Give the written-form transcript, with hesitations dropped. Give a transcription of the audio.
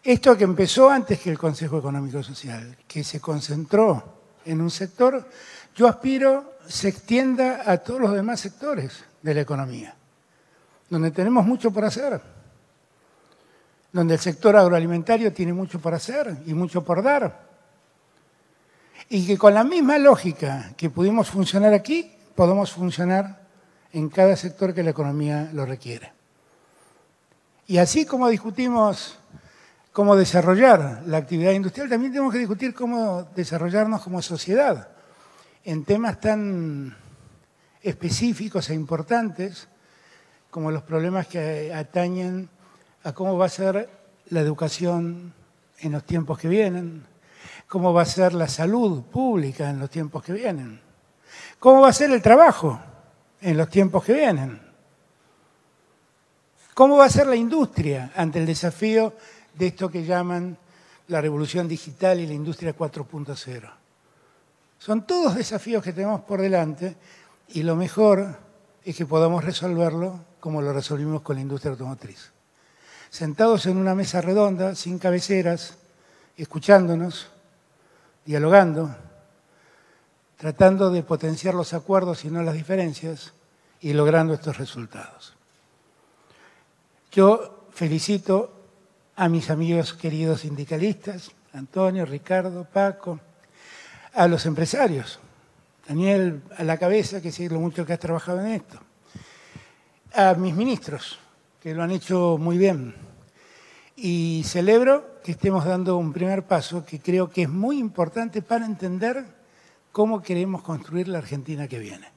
Esto que empezó antes que el Consejo Económico y Social, que se concentró en un sector, yo aspiro se extienda a todos los demás sectores de la economía, donde tenemos mucho por hacer, donde el sector agroalimentario tiene mucho por hacer y mucho por dar, y que con la misma lógica que pudimos funcionar aquí, podemos funcionar en cada sector que la economía lo requiere. Y así como discutimos cómo desarrollar la actividad industrial, también tenemos que discutir cómo desarrollarnos como sociedad en temas tan específicos e importantes como los problemas que atañen a cómo va a ser la educación en los tiempos que vienen, cómo va a ser la salud pública en los tiempos que vienen, cómo va a ser el trabajo en los tiempos que vienen, cómo va a ser la industria ante el desafío de esto que llaman la revolución digital y la industria 4.0. Son todos desafíos que tenemos por delante y lo mejor es que podamos resolverlo como lo resolvimos con la industria automotriz. Sentados en una mesa redonda, sin cabeceras, escuchándonos, dialogando, tratando de potenciar los acuerdos y no las diferencias y logrando estos resultados. Yo felicito a mis amigos queridos sindicalistas, Antonio, Ricardo, Paco, a los empresarios, Daniel a la cabeza, que sé lo mucho que has trabajado en esto, a mis ministros, que lo han hecho muy bien. Y celebro que estemos dando un primer paso que creo que es muy importante para entender cómo queremos construir la Argentina que viene.